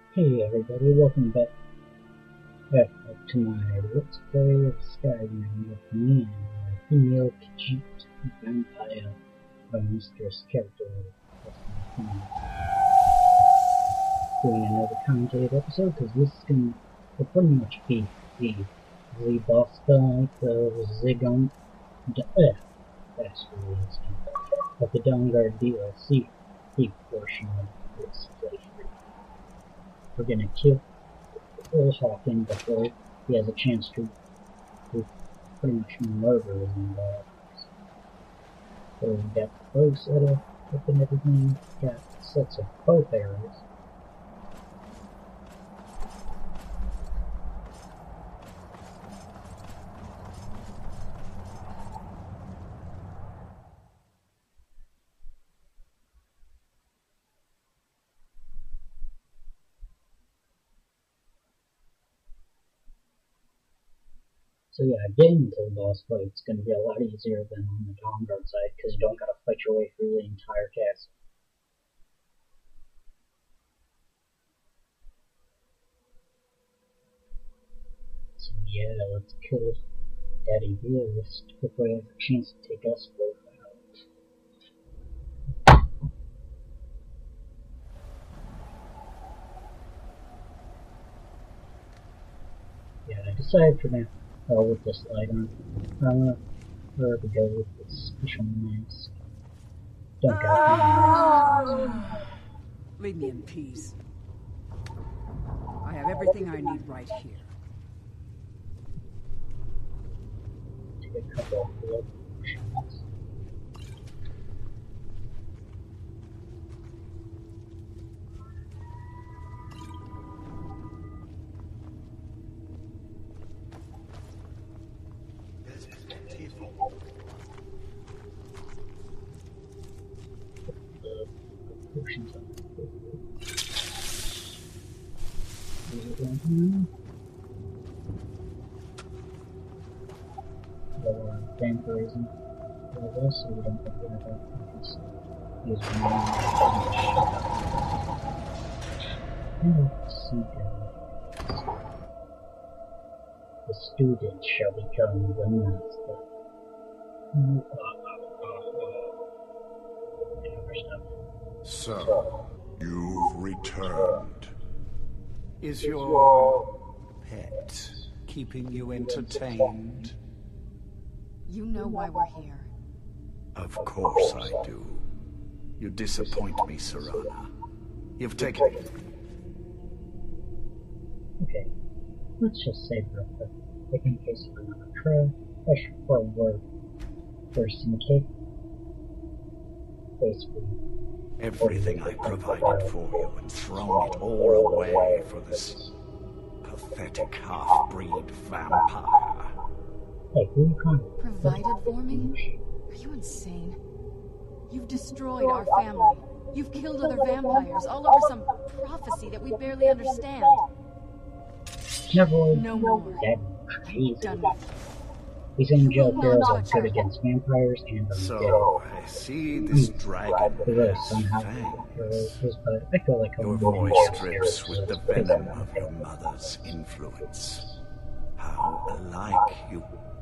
Hey everybody, welcome back to my Let's Play of Skyrim with me and my female Khajiit vampire by Mistress character. Doing another commentated episode because this is going to pretty much be the boss fight of Ziggunt. That's really easy. Of the Dawnguard DLC, the portion of this playthrough. We're gonna kill Hawken before he has a chance to pretty much murder him. So we got the bow set up and everything, got sets of both arrows. So yeah, getting into the boss fight is going to be a lot easier than on the Dawnguard side, because you don't got to fight your way through the entire castle. So yeah, let's kill Daddy Beast before he has a chance to take us both out. Yeah, I decided for now. With this light on, I'm gonna go with this special mask. Don't got any masks. Leave me in peace. I have everything I need right here. Take a couple of blood shots. Potions on vampirism. So we don't get rid of our focus. Use one. The student shall become the master. So, you've returned. Is your pet keeping you entertained? You know why we're here. Of course I do. You disappoint me, Serana. You've taken... Okay, let's just save real quick. Like in case of another trial, I should probably word first in case. Basically. Everything I provided for you and thrown it all away for this pathetic half-breed vampire. Hey, who you calling? Provided for me? Are you insane? You've destroyed our family. You've killed other vampires, all over some prophecy that we barely understand. Never No more. That crazy. Done with it. These angel girls are good against vampires and So, I see this dragon has somehow fangs. but I feel like Your voice drips with the venom of your mother's influence. How alike you...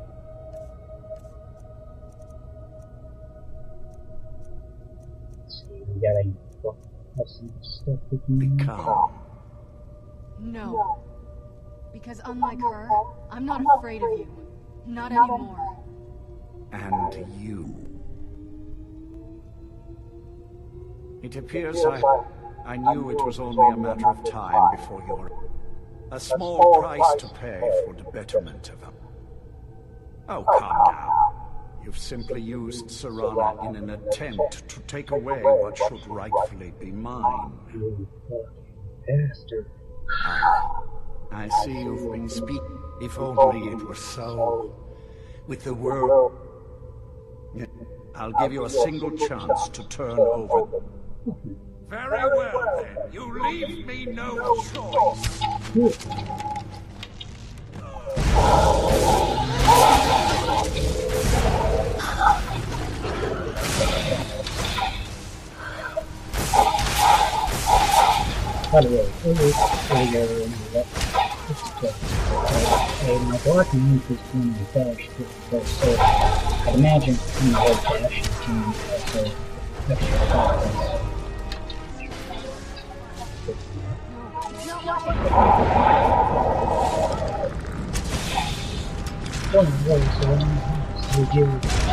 We gotta have some stuff we can become. No. Because unlike her, I'm not afraid of you. Not anymore. And you. It appears I knew it was only a matter of time before you were... A small price to pay for the betterment of them. Oh, come now. You've simply used Serana in an attempt to take away what should rightfully be mine. You bastard. I see you've been speaking. If only it were so. With the world... I'll give you a single chance to turn over. Very well, then. You leave me no choice. By the way, earlier in the my block means is doing the dash because so I'd imagine in the whole dash you can also extra confidence. One of those around the house we do.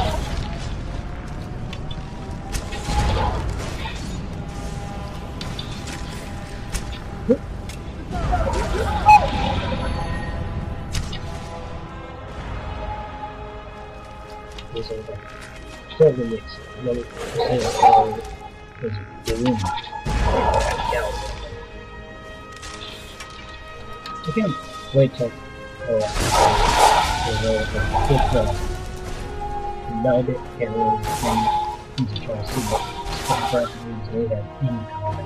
Is over. Slowly it's low percent is doing again, wait till get the nug arrow thing to try to see what properties they have in common.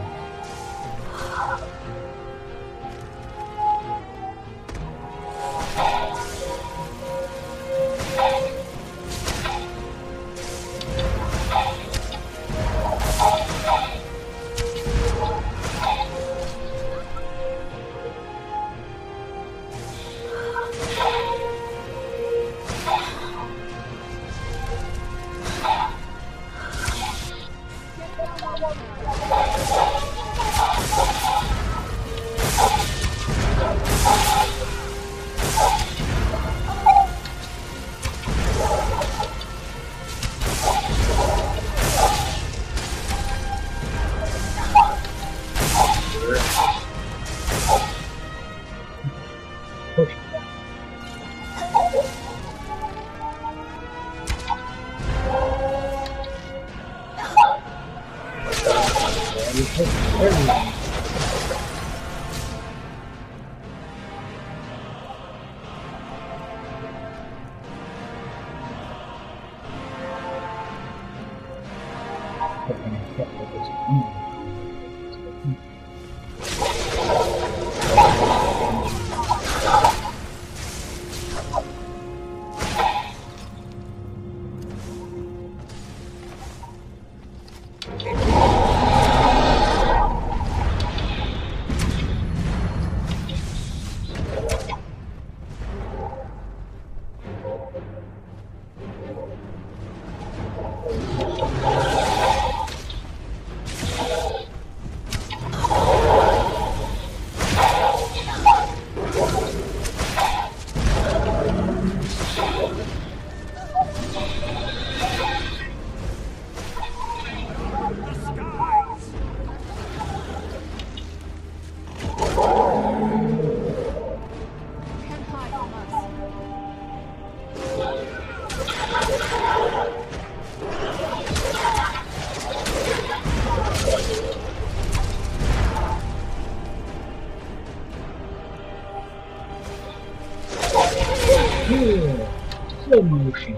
Slow motion.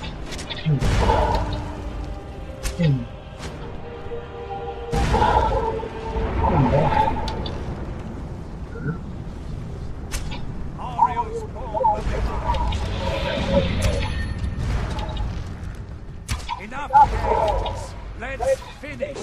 Enough games. Let's finish.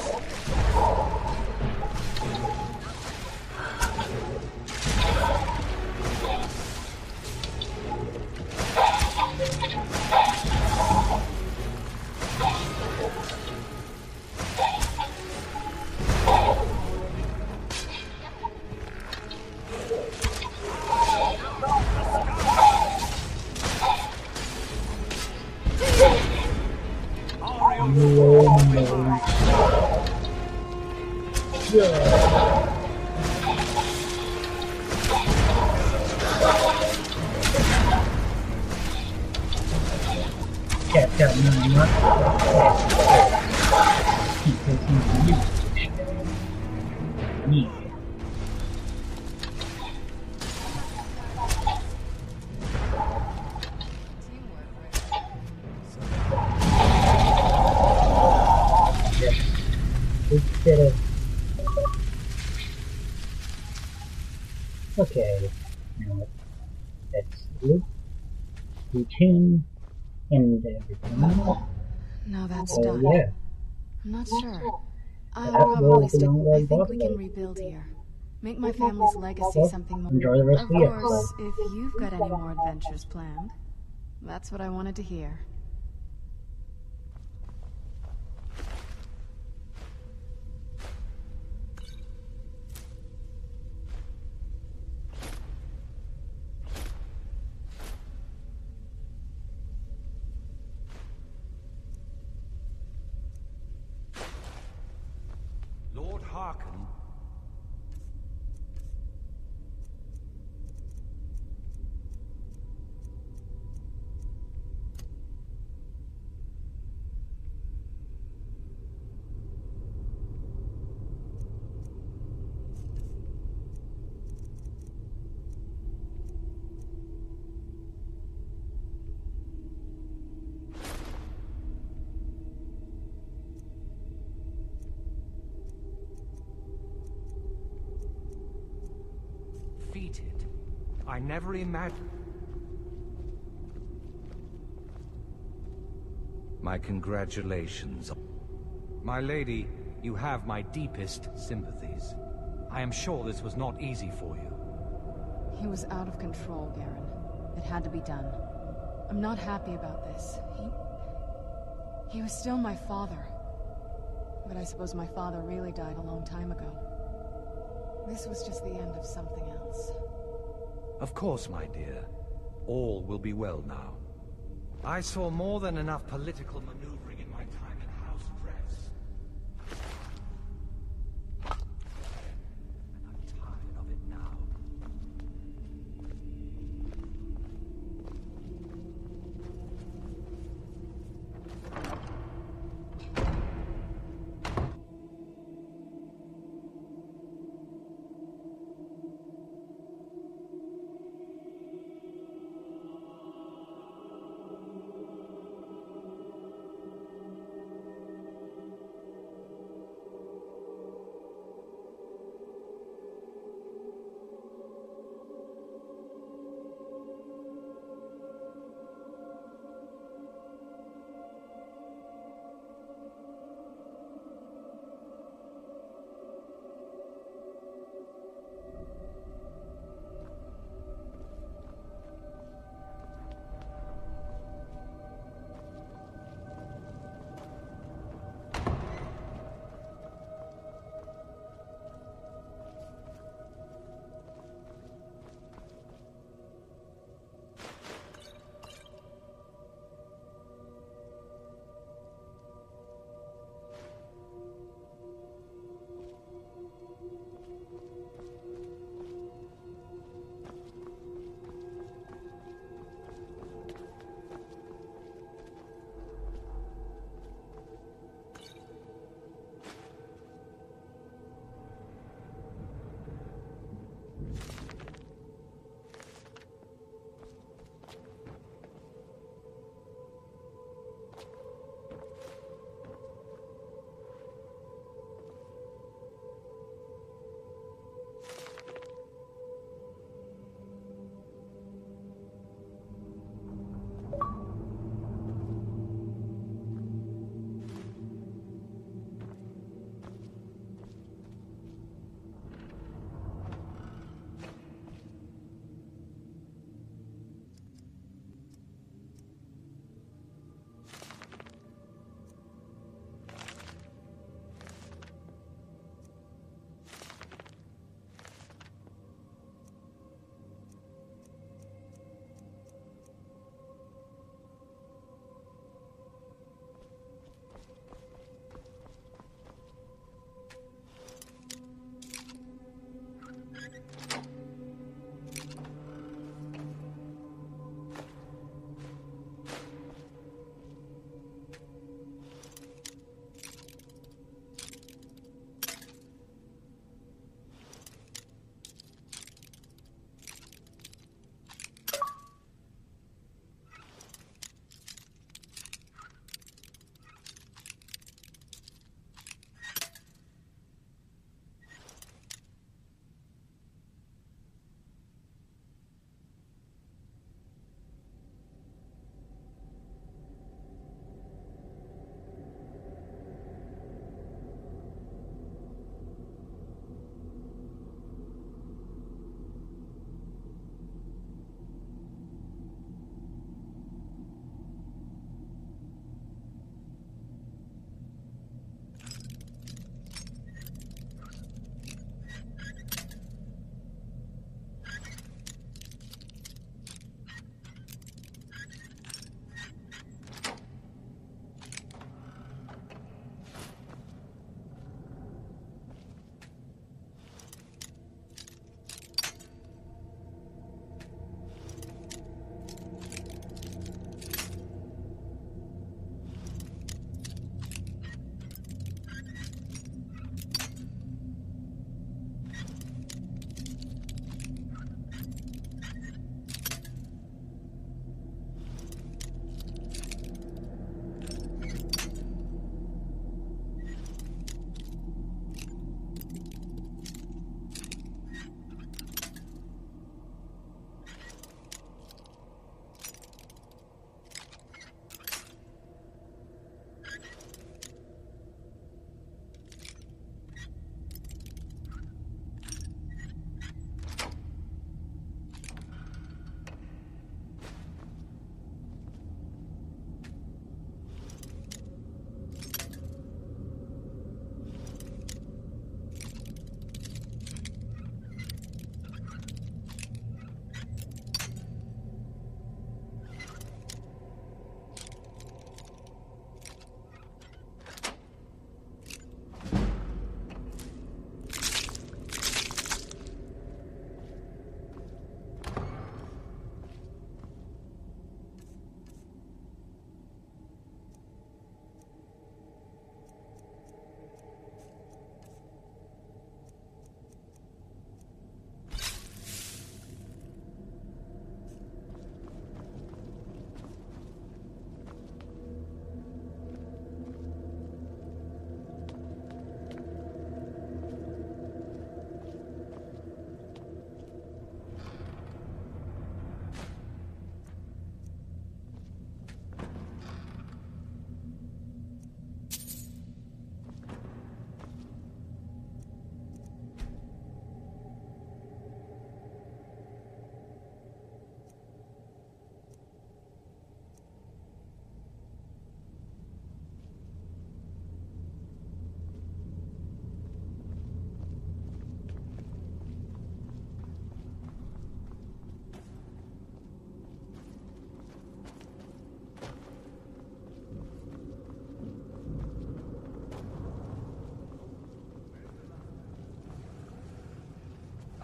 Okay, now that's blue, routine, and everything. Now that's done. Yeah. I'm not sure. I'll That will probably stick. belong I like think we Buffalo. can rebuild here. Make my family's legacy Well, something more. enjoy the rest Of of the episode. course, if you've got any more adventures planned, that's what I wanted to hear. Lord Hearken. Defeated. I never imagined. My congratulations. My lady, you have my deepest sympathies. I am sure this was not easy for you. He was out of control, Garen. It had to be done. I'm not happy about this. He was still my father. But I suppose my father really died a long time ago. This was just the end of something else. Of course, my dear. All will be well now. I saw more than enough political maneuvering in my time in House Dress. And I'm tired of it now.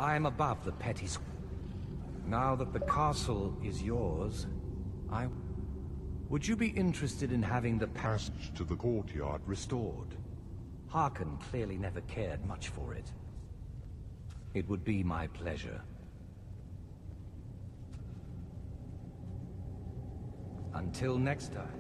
I am above the petty Now that the castle is yours, Would you be interested in having the passage to the courtyard restored? Harkon clearly never cared much for it. It would be my pleasure. Until next time.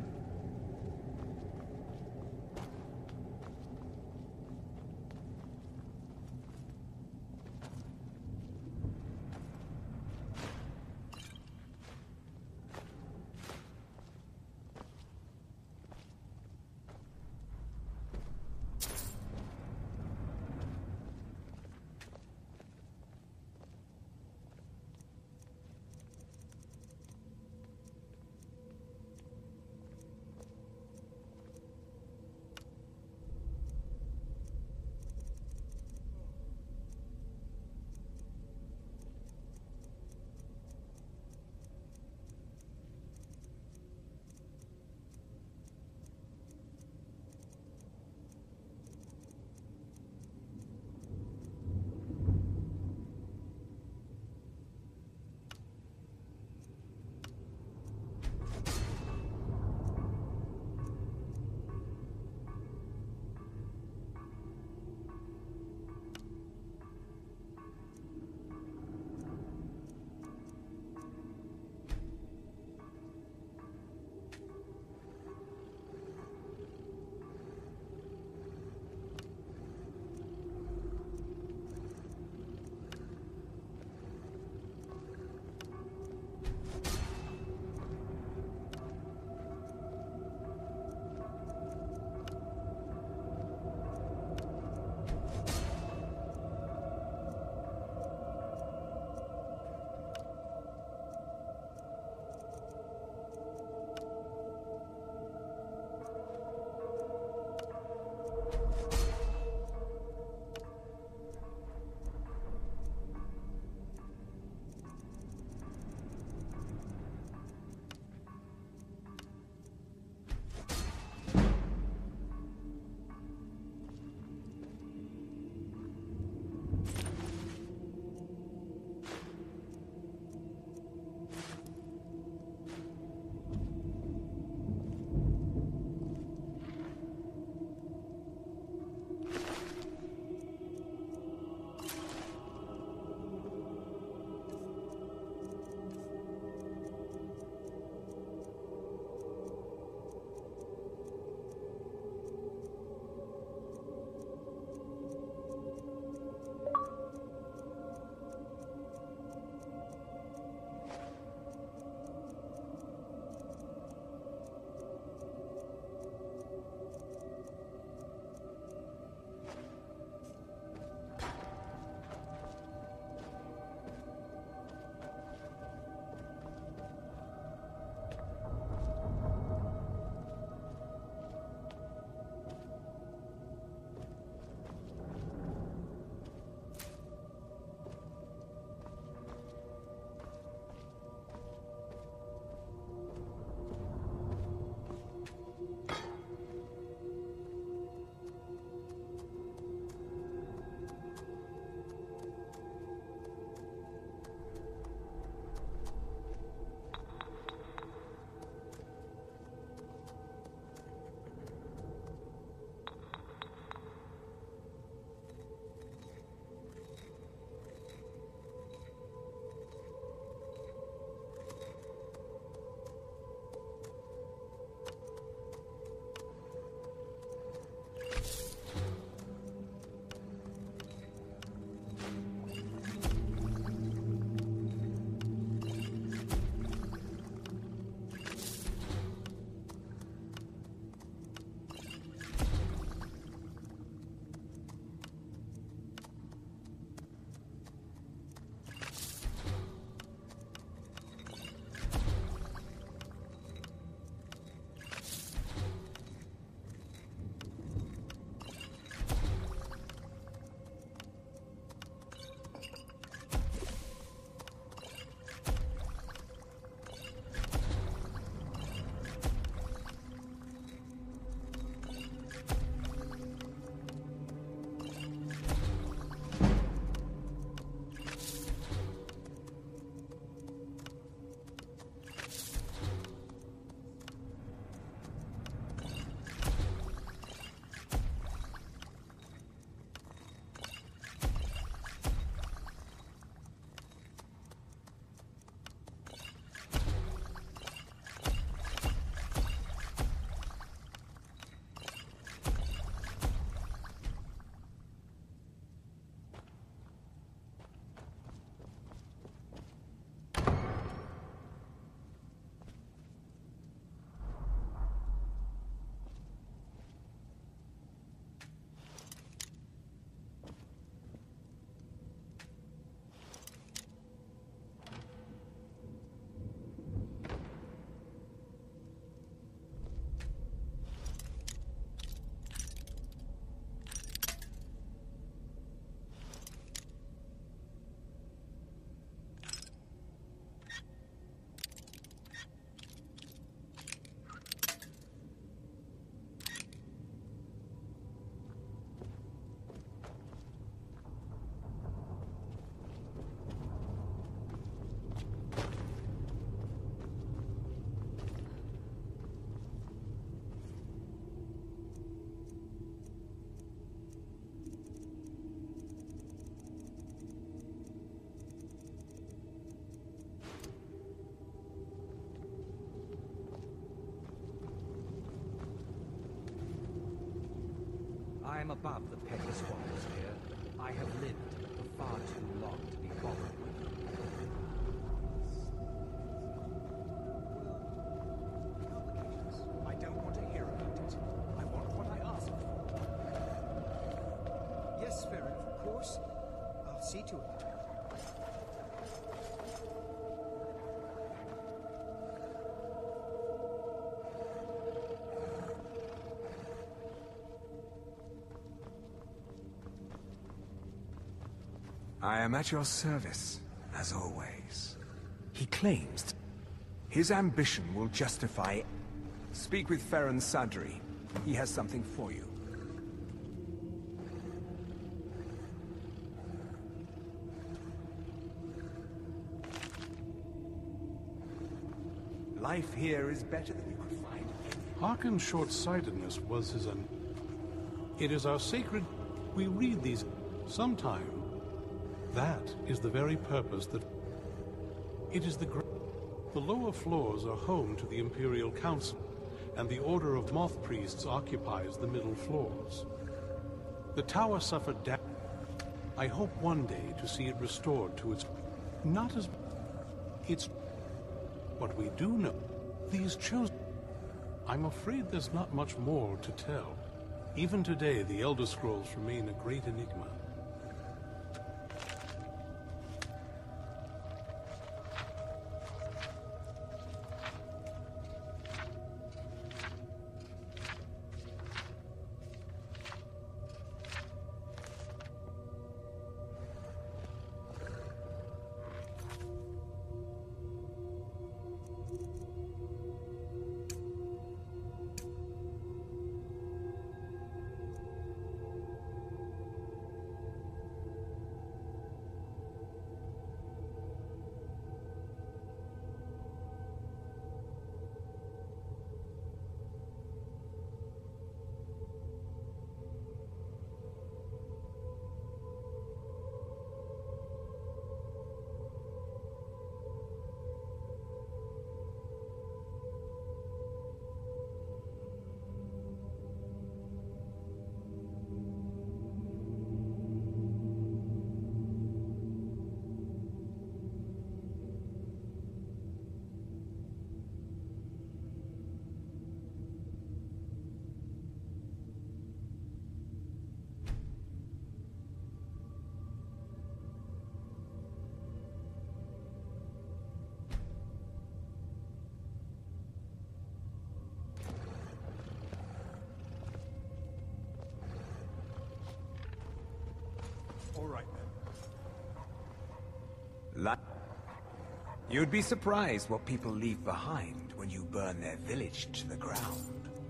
I'm above the petty squabbles here. I have lived for far too long to be bothered with. I don't want to hear about it. I want what I asked for. Yes, Farron, of course. I'll see to it. I am at your service, as always. He claims his ambition will justify... Speak with Farron Sadri. He has something for you. Life here is better than you could find. Harkin's short-sightedness was his It is our sacred... We read these sometime. That is the very purpose that... It is the lower floors are home to the Imperial Council, and the Order of Moth Priests occupies the middle floors. The tower suffered damage. I hope one day to see it restored to its... Not as... It's... What we do know, these chosen... I'm afraid there's not much more to tell. Even today, the Elder Scrolls remain a great enigma. All right, then. You'd be surprised what people leave behind when you burn their village to the ground.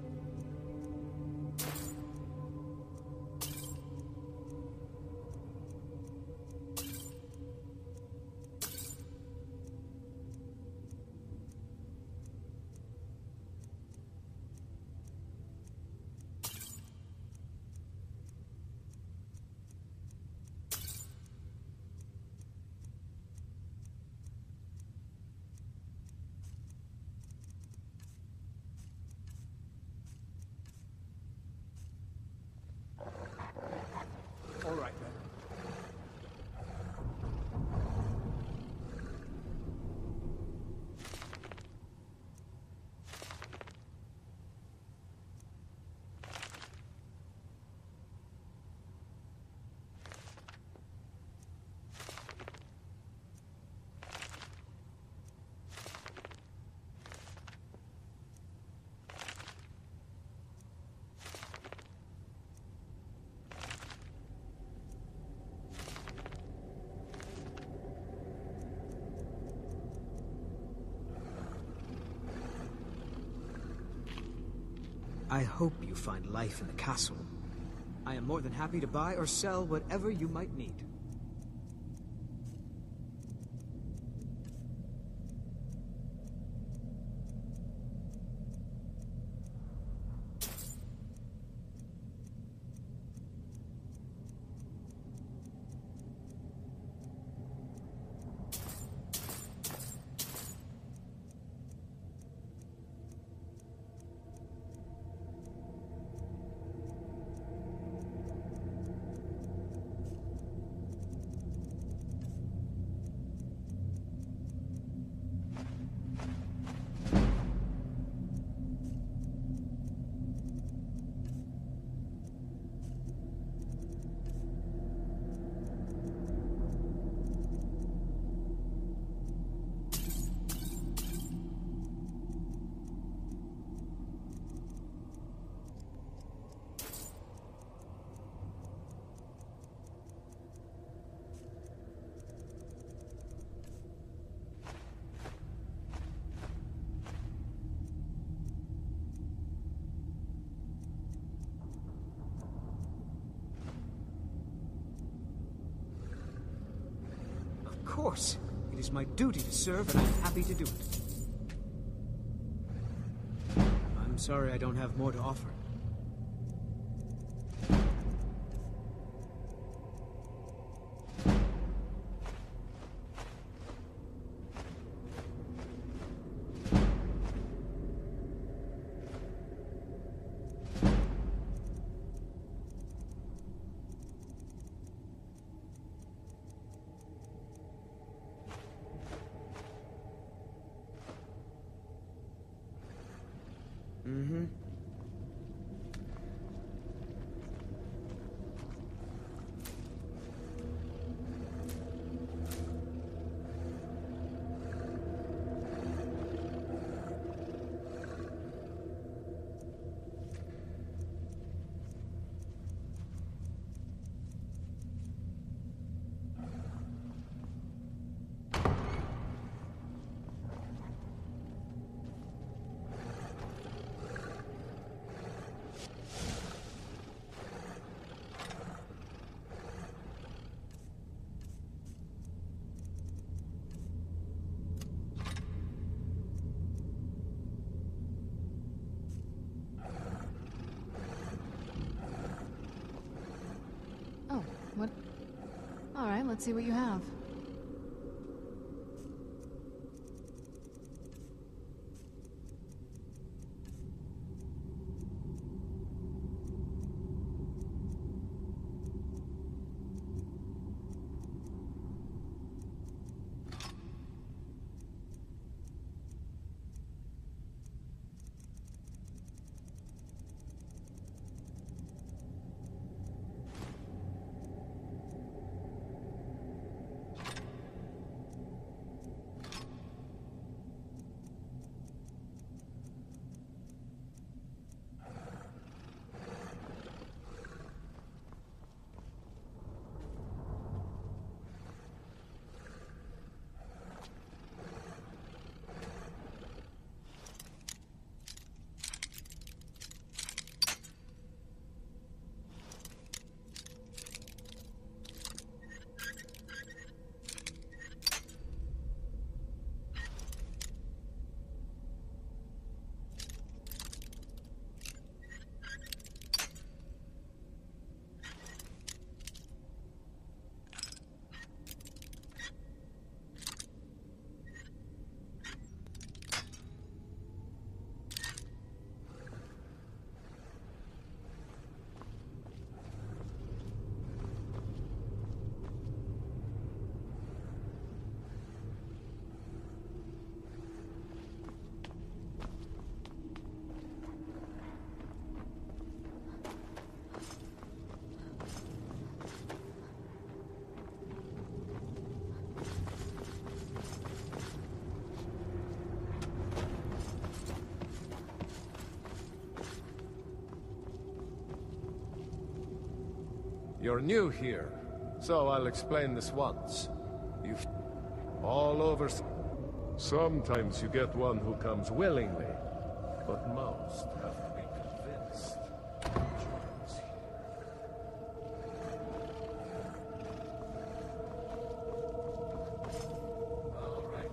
All right, then. I hope you find life in the castle. I am more than happy to buy or sell whatever you might need. course. It is my duty to serve, and I'm happy to do it. I'm sorry I don't have more to offer. Mm-hmm. Oh, what? All right, let's see what you have. You're new here, so I'll explain this once. You've all over. Sometimes you get one who comes willingly, but most have to be convinced. Joins here. All right.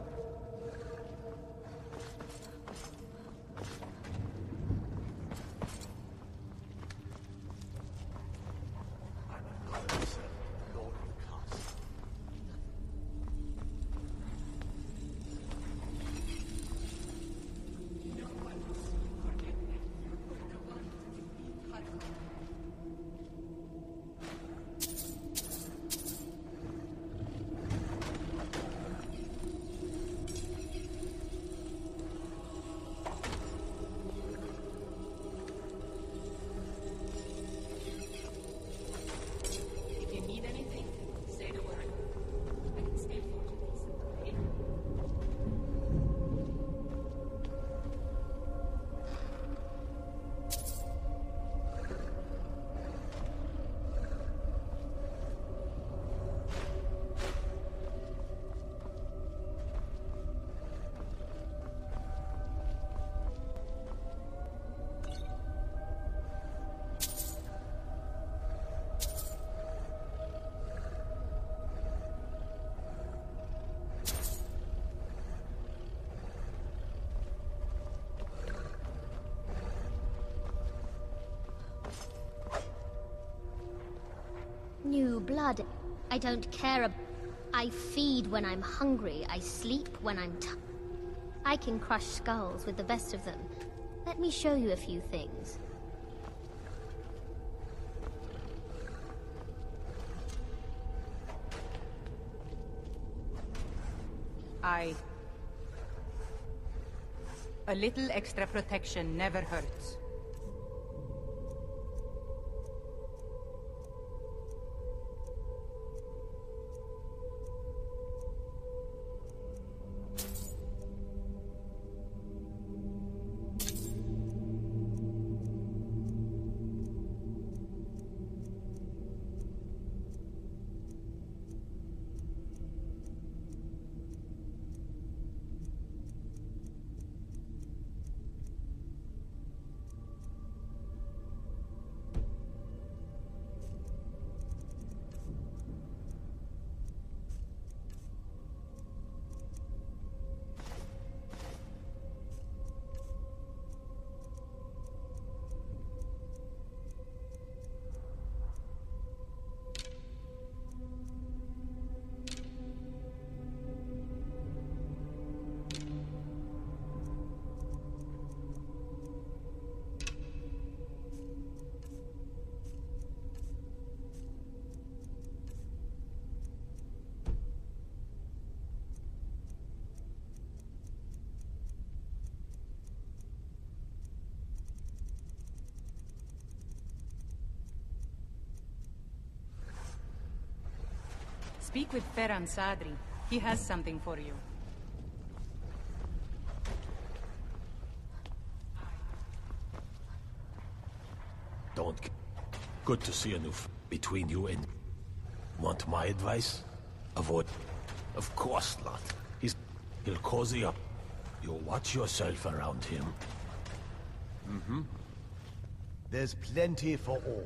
blood. I don't care I feed when I'm hungry, I sleep when I'm I can crush skulls with the best of them. Let me show you a few things. A little extra protection never hurts. Speak with Ferran Sadri. He has something for you. Don't. Good to see a new between you and... Want my advice? Avoid... Of course not. He'll cozy up. You'll watch yourself around him. Mm-hmm. There's plenty for all.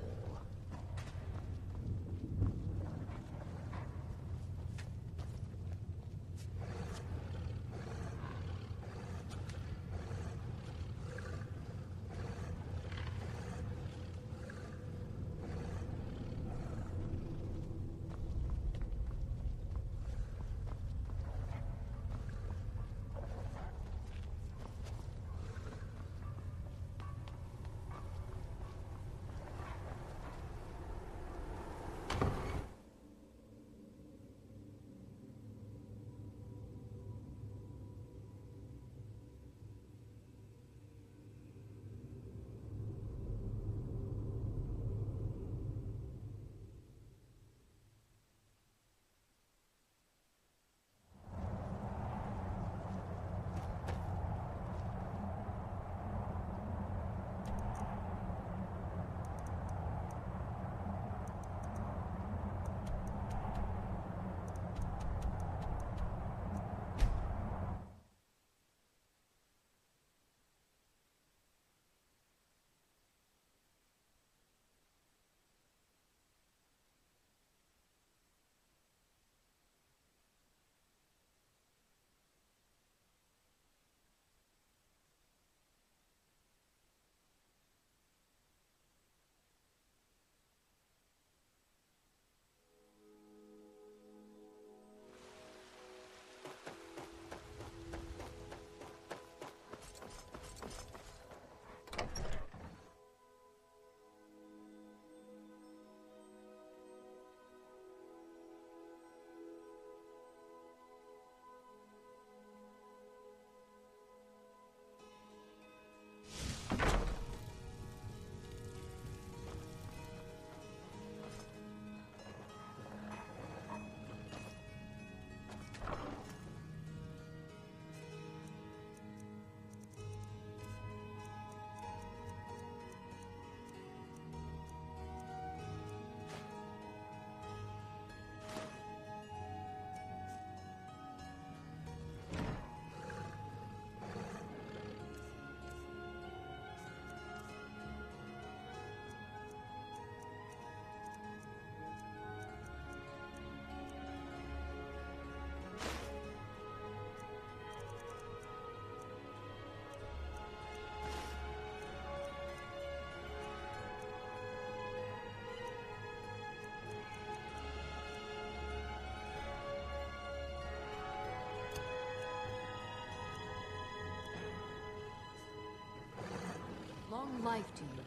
life to you.